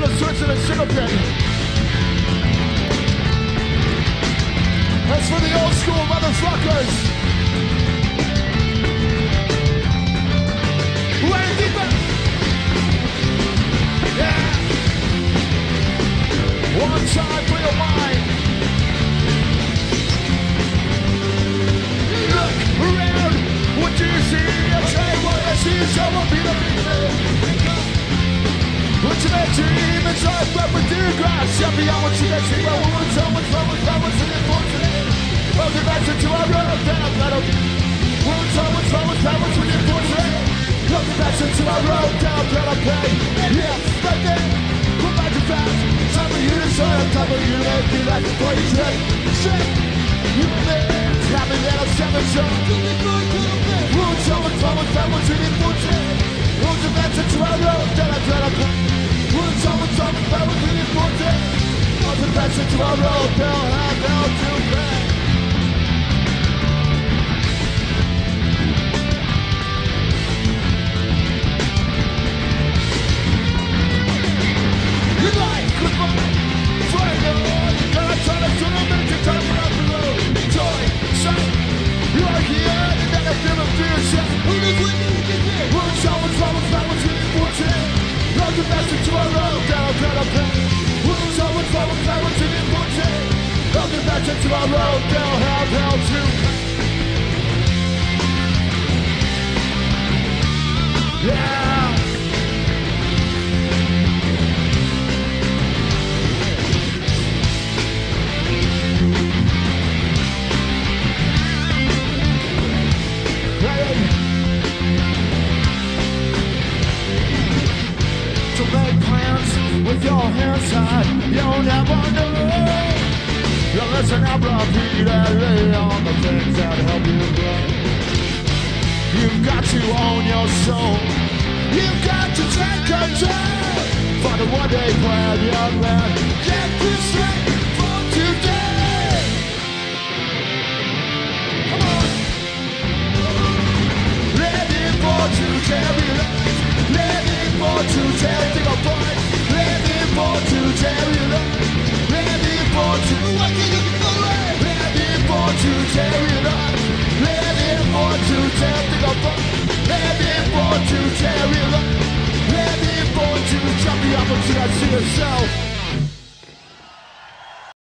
the Switzerland sugar pit. That's for the old school motherfuckers. Way deeper. Yeah. One time for your mind. Look around. What do you see? I say what I see. Someone be the what's your dream? It's all but with your grass. You'll be on what you can see. But what's so much fun? What's in it for today? Well, the best into our road. Then I've got to what's so much fun? What's in it for today? Well, the best into our road. Then I've got to pay. Yeah, right there. Come back to fast. Time for you to show. Time for you to make me like before you trip. Shit. You man. Tell me that I'm 7 show. What's so much fun? What's in it for today? Well, the best into our road. Then I've got to pay. What's so much fun? What's in it for today? Well, the best into our road. They'll have hell to pay. To our road, they'll have hell to. Yeah. Hey. To make plans with your hands tied, you'll never know. Listen up, repeatedly on the things that help you grow. You've got to own your soul. You've got to take control. Find a one-day plan, young man. Get this straight for today. Come on. Ready for today. Ready for today. Think of fun. Ready for today. Ready for today. Ready for today. Ready for today. Think of fun. Ready for today. Ready for to jump the opportunity. I see a